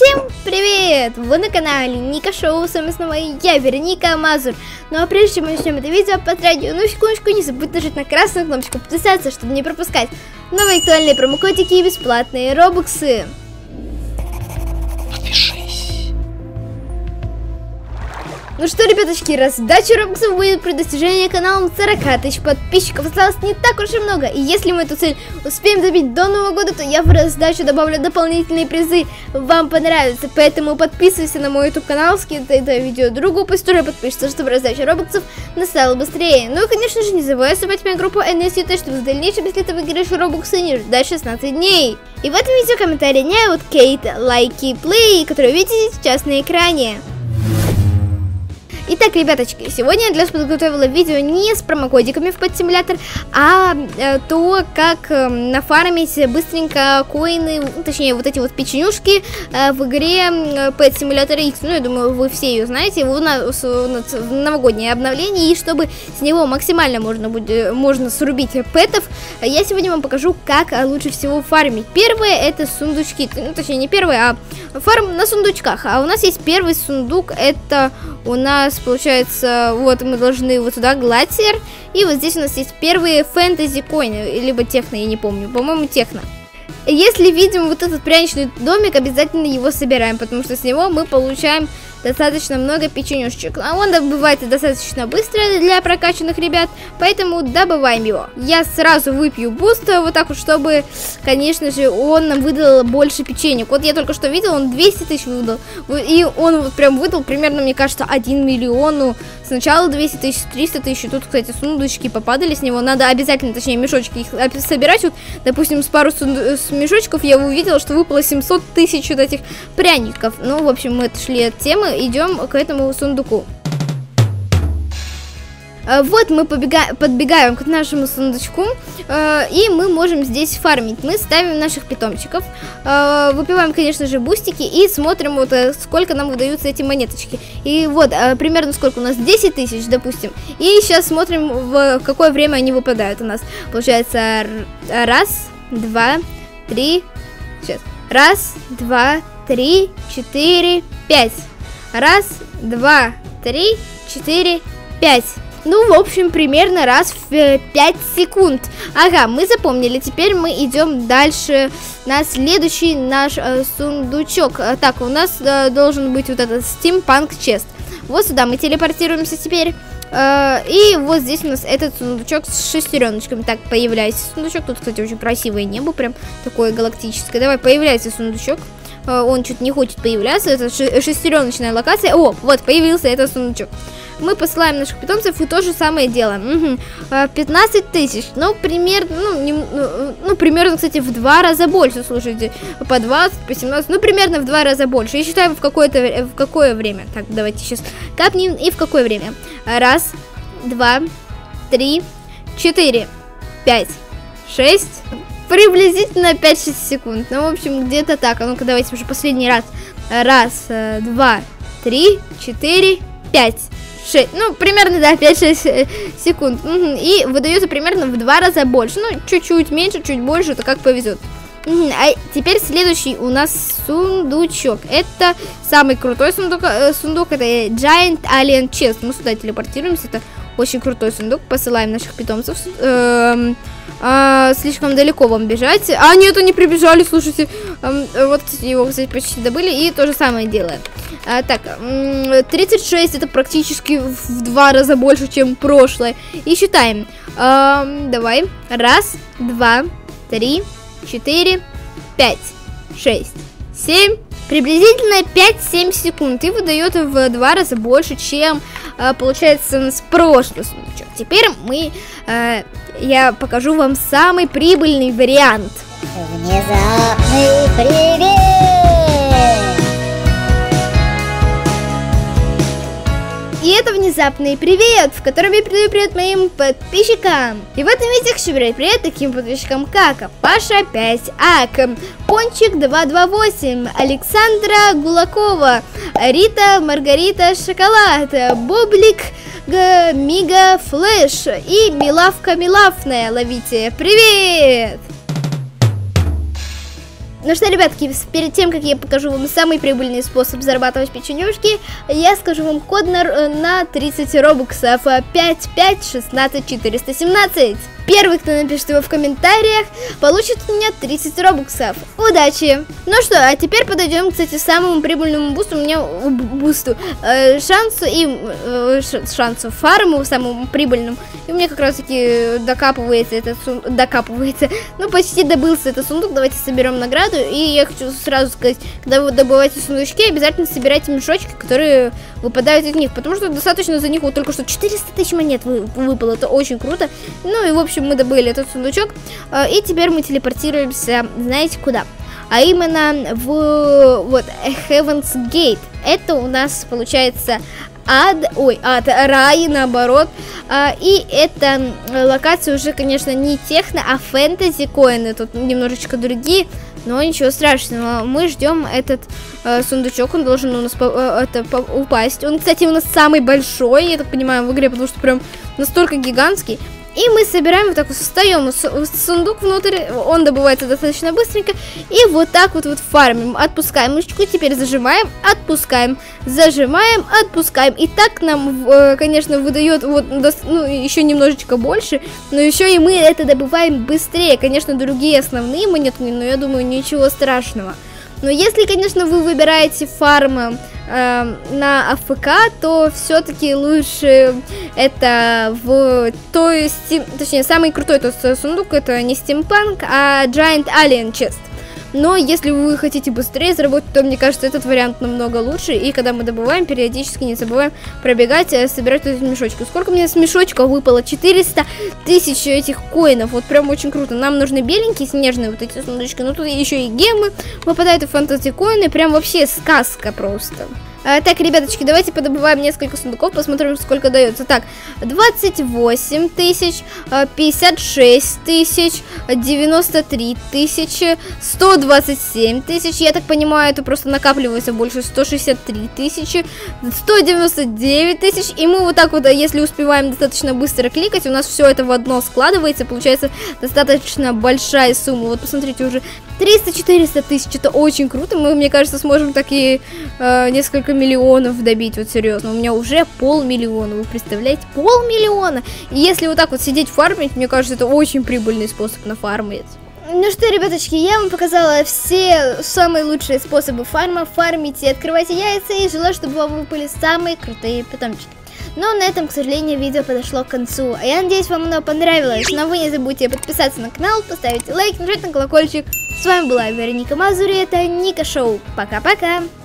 Всем привет! Вы на канале Ника Шоу, с вами снова я, Вероника Мазур. Ну а прежде чем мы начнем это видео, потратьте одну секундочку, не забудь нажать на красную кнопочку подписаться, чтобы не пропускать новые актуальные промокодики и бесплатные робоксы. Ну что, ребяточки, раздача робоксов будет при достижении каналом 40 тысяч подписчиков. Осталось не так уж и много. И если мы эту цель успеем добить до Нового года, то я в раздачу добавлю дополнительные призы. Вам понравится. Поэтому подписывайся на мой YouTube канал, скидывай это видео другу, пусть тоже подпишется, чтобы раздача робоксов настала быстрее. Ну и, конечно же, не забывай вступать в мою группу NSUT, чтобы в дальнейшем, если ты выиграешь робоксы, не ждать 16 дней. И в этом видео комментарий не вот Кейт, лайки, плей, которые видите сейчас на экране. Итак, ребяточки, сегодня я для вас подготовила видео не с промокодиками в Pet Simulator, а то, как нафармить быстренько коины, точнее, вот эти вот печенюшки в игре Pet Simulator X. Ну, я думаю, вы все ее знаете, в новогоднее обновление, и чтобы с него максимально можно срубить пэтов, я сегодня вам покажу, как лучше всего фармить. Первое — это сундучки, ну, точнее, не первое, а фарм на сундучках. А у нас есть первый сундук, это у нас получается, вот мы должны вот сюда глатер, и вот здесь у нас есть первые фэнтези коины, либо техно, я не помню, по-моему, техно. Если видим вот этот пряничный домик, обязательно его собираем, потому что с него мы получаем достаточно много печенюшечек. А он добывается достаточно быстро для прокачанных ребят, поэтому добываем его. Я сразу выпью буст, вот так вот, чтобы, конечно же, он нам выдал больше печенек. Вот я только что видел, он 200 тысяч выдал. И он вот прям выдал примерно, мне кажется, 1 миллион. Ну, сначала 200 тысяч, 300 тысяч. Тут, кстати, сундучки попадали с него. Надо обязательно, точнее, мешочки их собирать. Вот, допустим, с пару мешочков я увидела, что выпало 700 тысяч вот этих пряников. Ну, в общем, мы отошли от темы. Идем к этому сундуку. Вот мы подбегаем к нашему сундучку, и мы можем здесь фармить. Мы ставим наших питомчиков, выпиваем, конечно же, бустики и смотрим, вот сколько нам выдаются эти монеточки. И вот, примерно сколько у нас, 10 тысяч, допустим. И сейчас смотрим, в какое время они выпадают у нас. Получается, раз, два, три, сейчас, раз, два, три, 4, 5. Раз, два, три, 4, 5. Ну, в общем, примерно раз в 5 секунд. Ага, мы запомнили. Теперь мы идем дальше на следующий наш сундучок. Так, у нас должен быть вот этот Steampunk Chest. Вот сюда мы телепортируемся теперь. И вот здесь у нас этот сундучок с шестереночками. Так, появляется сундучок. Тут, кстати, очень красивое небо, прям такое галактическое. Давай, появляется сундучок. Он чуть не хочет появляться. Это шестереночная локация. О, вот, появился этот сундучок. Мы посылаем наших питомцев и то же самое делаем. 15 тысяч. Ну, примерно, примерно, кстати, в 2 раза больше. Слушайте, по 20, по 17, ну, примерно в 2 раза больше. И считаем, в какое время. Так, давайте сейчас капнем. И в какое время. Раз, два, три, 4, 5, 6... Приблизительно 5-6 секунд. Ну, в общем, где-то так. А ну-ка, давайте уже последний раз. Раз, два, три, 4, 5, 6. Ну, примерно, да, 5-6 секунд. И выдается примерно в 2 раза больше. Ну, чуть-чуть меньше, чуть больше, это как повезет. А теперь следующий у нас сундучок. Это самый крутой сундук. Это Giant Alien Chest. Мы сюда телепортируемся. Это очень крутой сундук. Посылаем наших питомцев. Слишком далеко вам бежать. А, нет, они прибежали, слушайте. Вот, кстати, его, кстати, почти добыли. И то же самое делаем. Так, 36 это практически в 2 раза больше, чем прошлое. И считаем. Давай. Раз, два, три, 4, 5, 6, 7. Приблизительно 5-7 секунд. И выдает в 2 раза больше, чем получается у нас прошлый сундучок. Теперь я покажу вам самый прибыльный вариант. Внезапный привет! И это внезапный привет, в котором я передаю привет моим подписчикам. И в этом видео хочу передать привет таким подписчикам, как Паша 5ак, Пончик 228, Александра Гулакова, Рита Маргарита Шоколад, Боблик Мига Флэш и Милавка Милавная. Ловите! Привет! Ну что, ребятки, перед тем, как я покажу вам самый прибыльный способ зарабатывать печенюшки, я скажу вам код на 30 робоксов. 5516417. Первый, кто напишет его в комментариях, получит у меня 30 робоксов. Удачи! Ну что, а теперь подойдем, кстати, к самому прибыльному бусту. У меня шансу фарму, самому прибыльному. И у меня как раз таки докапывается, ну почти добылся этот сундук. Давайте соберем награду. И я хочу сразу сказать, когда вы добываете сундучки, обязательно собирайте мешочки, которые выпадают из них. Потому что достаточно за них вот только что 400 тысяч монет выпало. Это очень круто. Ну и в общем мы добыли этот сундучок. И теперь мы телепортируемся, знаете куда? А именно в Heaven's Gate. Это у нас получается рай, наоборот. И эта локация уже, конечно, не техно, а фэнтези коины. Тут немножечко другие, но ничего страшного. Мы ждем этот сундучок, он должен у нас упасть. Он, кстати, у нас самый большой, я так понимаю, в игре, потому что прям настолько гигантский. И мы собираем вот так вот, встаем сундук внутрь, он добывается достаточно быстренько. И вот так вот фармим, отпускаем мышечку, теперь зажимаем, отпускаем, зажимаем, отпускаем. И так нам, конечно, выдает еще немножечко больше, но еще и мы это добываем быстрее. Конечно, другие основные монеты, но я думаю, ничего страшного. Но если, конечно, вы выбираете фарм на АФК, то все-таки лучше это точнее, самый крутой тот сундук, это не Steampunk, а Giant Alien Chest. Но если вы хотите быстрее заработать, то мне кажется, этот вариант намного лучше. И когда мы добываем, периодически не забываем пробегать, собирать эти мешочки. Сколько мне с мешочка выпало? 400 тысяч этих коинов. Вот прям очень круто. Нам нужны беленькие, снежные вот эти сундучки. Но тут еще и гемы выпадают, и фэнтези коины. Прям вообще сказка просто. Так, ребяточки, давайте подобываем несколько сундуков, посмотрим, сколько дается. Так, 28 тысяч, 56 тысяч, 93 тысячи, 127 тысяч. Я так понимаю, это просто накапливается больше. 163 тысячи, 199 тысяч. И мы вот так вот, если успеваем достаточно быстро кликать, у нас все это в одно складывается. Получается достаточно большая сумма. Вот посмотрите, уже 300-400 тысяч. Это очень круто. Мы, мне кажется, сможем так и несколько миллионов добить, вот серьезно. У меня уже 500 000, вы представляете? 500 000. И если вот так вот сидеть фармить, мне кажется, это очень прибыльный способ нафармить. Ну что, ребяточки, я вам показала все самые лучшие способы фарма. Фармите, открывайте яйца и желаю, чтобы вам выпали самые крутые питомчики. Но на этом, к сожалению, видео подошло к концу. А я надеюсь, вам оно понравилось. Но вы не забудьте подписаться на канал, поставить лайк, нажать на колокольчик. С вами была Вероника Мазури, это Ника Шоу. Пока-пока!